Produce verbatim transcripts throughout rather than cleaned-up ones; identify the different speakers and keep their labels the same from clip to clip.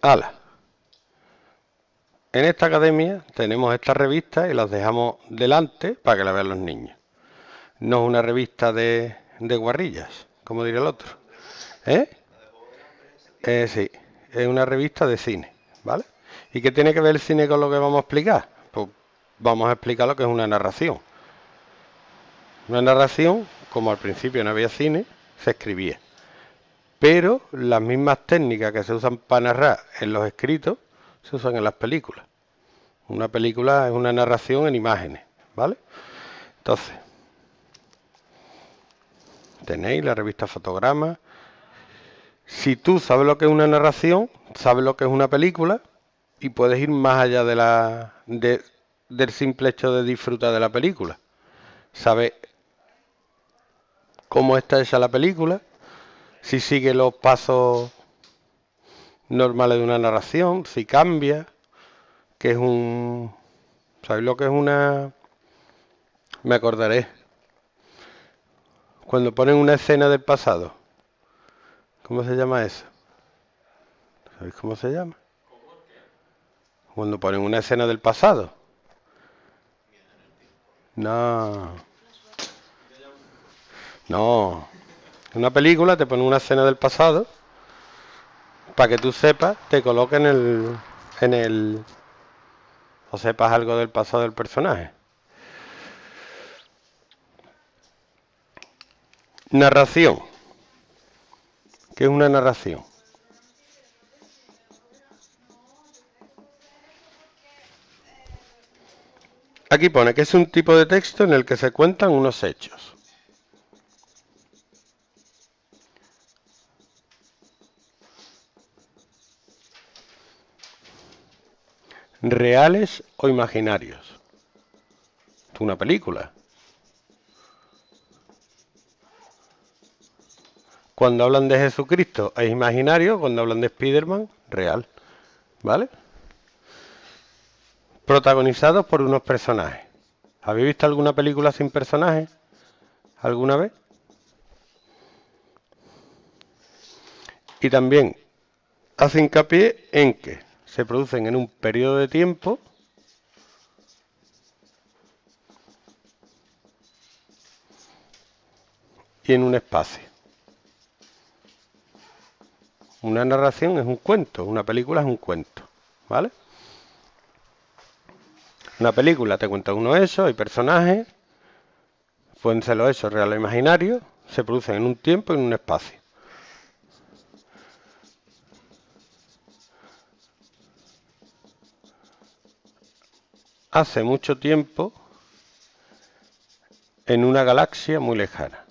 Speaker 1: Ala. En esta academia tenemos estas revistas y las dejamos delante para que la vean los niños. No es una revista de, de guarrillas, como diría el otro. ¿Eh? Eh, sí, es una revista de cine, ¿vale? ¿Y qué tiene que ver el cine con lo que vamos a explicar? Pues vamos a explicar lo que es una narración. Una narración, como al principio no había cine, se escribía. Pero las mismas técnicas que se usan para narrar en los escritos se usan en las películas. Una película es una narración en imágenes, ¿vale? Entonces, tenéis la revista Fotogramas. Si tú sabes lo que es una narración, sabes lo que es una película y puedes ir más allá de la, de, del simple hecho de disfrutar de la película. Sabes cómo está hecha la película, si sigue los pasos normales de una narración, si cambia, que es un... ¿Sabéis lo que es una...? Me acordaré. Cuando ponen una escena del pasado. ¿Cómo se llama eso? ¿Sabéis cómo se llama? Cuando ponen una escena del pasado. No. No. En una película te ponen una escena del pasado para que tú sepas, te coloquen en el... en el... o sepas algo del pasado del personaje. Narración. ¿Qué es una narración? Aquí pone que es un tipo de texto en el que se cuentan unos hechos. Reales o imaginarios. Es una película. Cuando hablan de Jesucristo es imaginario, cuando hablan de Spider-Man, real. ¿Vale? Protagonizados por unos personajes. ¿Habéis visto alguna película sin personajes? ¿Alguna vez? Y también hace hincapié en que se producen en un periodo de tiempo y en un espacio. Una narración es un cuento, una película es un cuento, ¿vale? Una película te cuenta unos hechos, hay personajes, pueden ser los hechos reales o imaginarios, se producen en un tiempo y en un espacio. Hace mucho tiempo, en una galaxia muy lejana.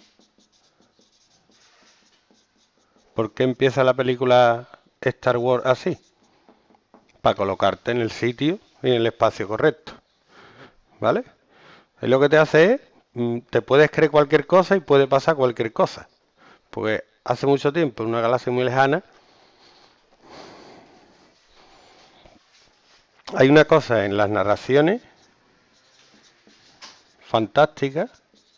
Speaker 1: ¿Por qué empieza la película Star Wars así? Para colocarte en el sitio y en el espacio correcto, ¿vale? Y lo que te hace es, te puedes creer cualquier cosa y puede pasar cualquier cosa. Porque hace mucho tiempo, en una galaxia muy lejana, hay una cosa en las narraciones fantásticas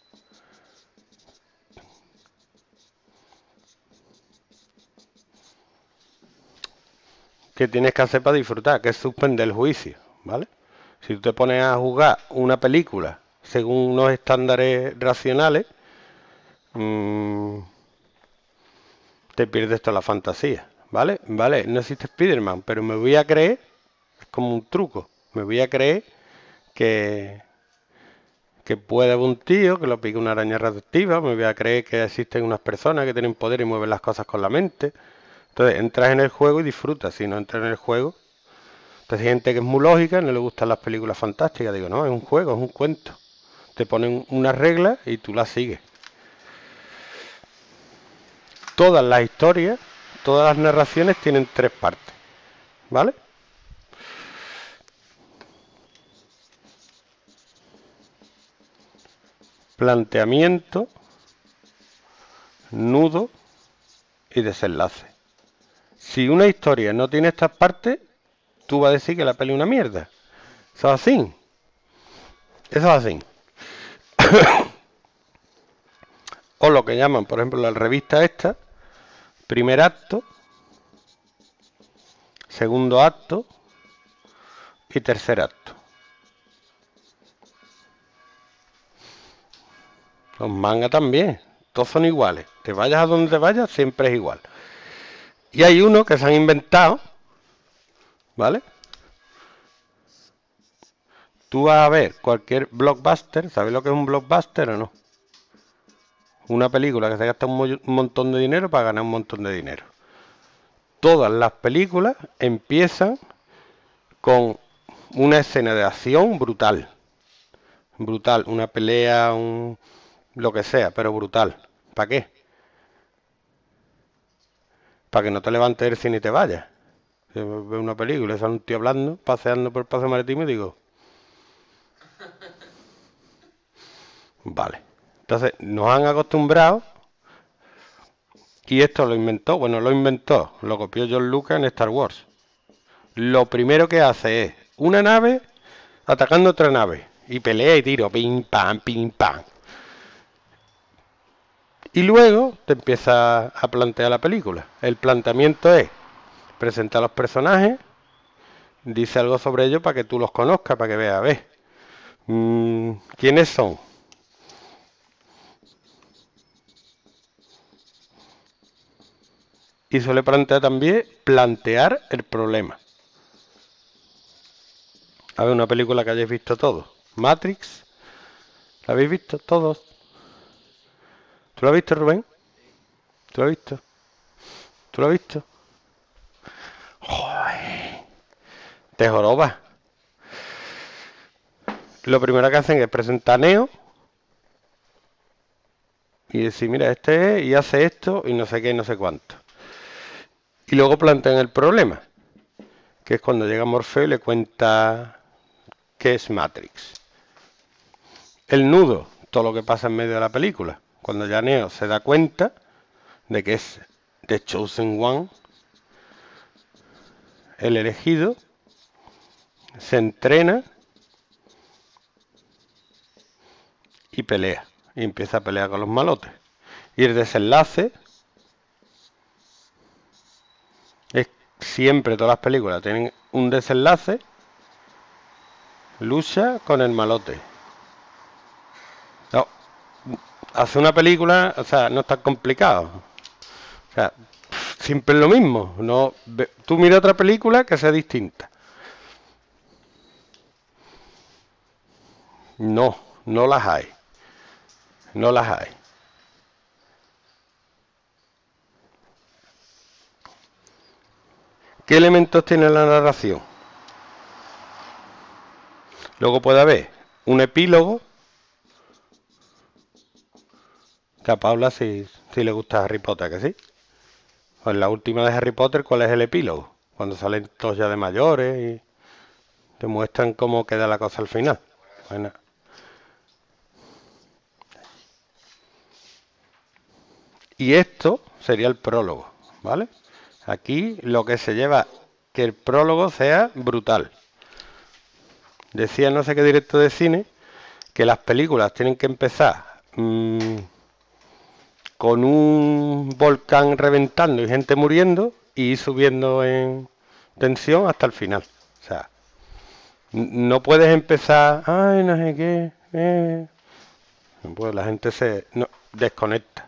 Speaker 1: que tienes que hacer para disfrutar, que es suspender el juicio, ¿vale? Si tú te pones a jugar una película según unos estándares racionales, mmm, te pierdes toda la fantasía, ¿vale? Vale, no existe Spider-Man, pero me voy a creer, es como un truco, me voy a creer que, que puede haber un tío que lo pique una araña radioactiva, me voy a creer que existen unas personas que tienen poder y mueven las cosas con la mente. Entonces entras en el juego y disfrutas, si no entras en el juego. Entonces hay gente que es muy lógica, no le gustan las películas fantásticas, digo, no, es un juego, es un cuento. Te ponen unas reglas y tú las sigues. Todas las historias, todas las narraciones tienen tres partes, ¿vale? Planteamiento, nudo y desenlace. Si una historia no tiene estas partes, tú vas a decir que la peli es una mierda. Eso es así. Eso es así. O lo que llaman, por ejemplo, la revista esta, primer acto, segundo acto y tercer acto. Los mangas también, todos son iguales. Te vayas a donde te vayas, siempre es igual. Y hay uno que se han inventado, ¿vale? Tú vas a ver cualquier blockbuster, ¿sabes lo que es un blockbuster o no? Una película que se gasta un montón de dinero para ganar un montón de dinero. Todas las películas empiezan con una escena de acción brutal. Brutal, una pelea, un... lo que sea, pero brutal. ¿Para qué? Para que no te levantes del cine y te vayas. Ve una película, sale un tío hablando, paseando por el paseo marítimo y digo... Vale. Entonces, nos han acostumbrado... Y esto lo inventó, bueno, lo inventó, lo copió John Lucas en Star Wars. Lo primero que hace es una nave atacando otra nave. Y pelea y tiro, pim, pam, pim, pam. Y luego te empieza a plantear la película. El planteamiento es presentar a los personajes, dice algo sobre ellos para que tú los conozcas, para que veas, a ver, mmm, ¿quiénes son? Y suele plantear también plantear el problema. A ver, una película que hayáis visto todos. Matrix. ¿La habéis visto todos? ¿Tú la has visto, Rubén? ¿Tú la has visto? ¿Tú la has visto? Joder. Te jorobas. Lo primero que hacen es presentar a Neo y decir, mira, este es, y hace esto y no sé qué, no sé cuánto. Y luego plantean el problema, que es cuando llega Morfeo y le cuenta qué es Matrix. El nudo, todo lo que pasa en medio de la película. Cuando ya Neo se da cuenta de que es The Chosen One, el elegido, se entrena y pelea. Y empieza a pelear con los malotes. Y el desenlace es siempre, todas las películas tienen un desenlace, lucha con el malote. No, hace una película, o sea, no es tan complicado. O sea, siempre es lo mismo. No, tú mira otra película que sea distinta. No, no las hay. No las hay. ¿Qué elementos tiene la narración? Luego puede haber un epílogo. Que a Paula sí, sí le gusta Harry Potter, ¿que sí? Pues la última de Harry Potter, ¿cuál es el epílogo? Cuando salen todos ya de mayores y te muestran cómo queda la cosa al final. Bueno. Y esto sería el prólogo, ¿vale? Aquí lo que se lleva, que el prólogo sea brutal. Decía no sé qué directo de cine que las películas tienen que empezar mmm, con un volcán reventando y gente muriendo y ir subiendo en tensión hasta el final. O sea, no puedes empezar, ay, no sé qué, eh. Pues la gente se no, desconecta.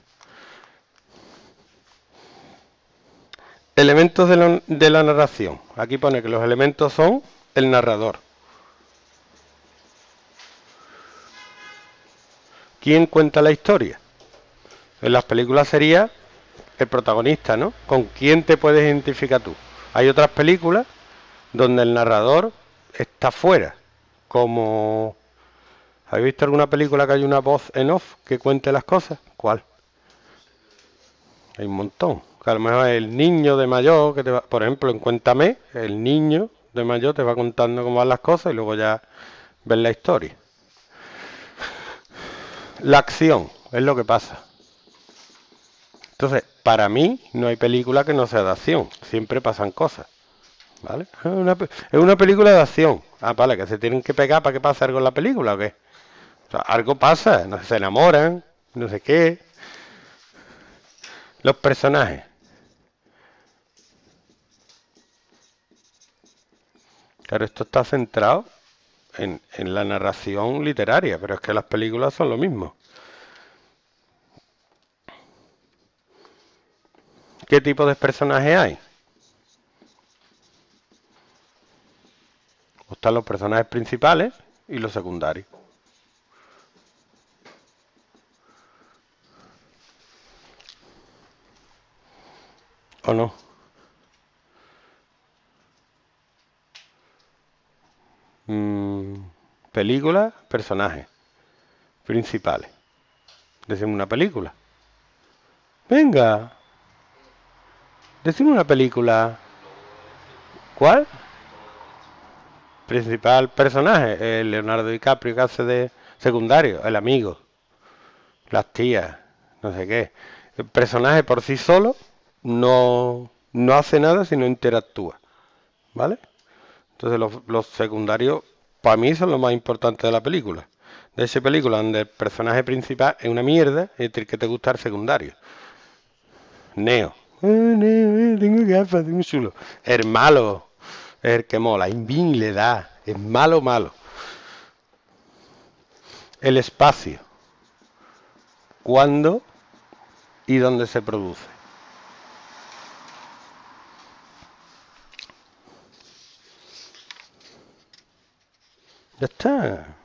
Speaker 1: Elementos de la, de la narración. Aquí pone que los elementos son el narrador. ¿Quién cuenta la historia? En las películas sería el protagonista, ¿no? ¿Con quién te puedes identificar tú? Hay otras películas donde el narrador está fuera, como... ¿Habéis visto alguna película que hay una voz en off que cuente las cosas? ¿Cuál? Hay un montón. Que a lo mejor el niño de mayor, que te va, por ejemplo, en Cuéntame, el niño de mayor te va contando cómo van las cosas y luego ya ves la historia. La acción es lo que pasa. Entonces, para mí no hay película que no sea de acción. Siempre pasan cosas. ¿Vale? Es una, es una película de acción. Ah, vale, que se tienen que pegar para que pase algo en la película o qué. O sea, algo pasa, no sé, se enamoran, no sé qué. Los personajes. Pero esto está centrado en, en la narración literaria, pero es que las películas son lo mismo. ¿Qué tipo de personajes hay? Están los personajes principales y los secundarios. ¿O no? Mm, películas, personajes principales. Decimos una película. Venga, decimos una película. ¿Cuál? Principal personaje, el Leonardo DiCaprio que hace de secundario, el amigo, las tías, no sé qué. El personaje por sí solo no, no hace nada si no interactúa, ¿vale? Entonces los, los secundarios para mí son lo más importante de la película. De esa película donde el personaje principal es una mierda y el que te gusta el secundario. Neo. Eh, Neo, eh, tengo gafas, tengo un chulo. El malo es el que mola. Invin le da. Es malo, malo. El espacio. ¿Cuándo y dónde se produce? Ya está.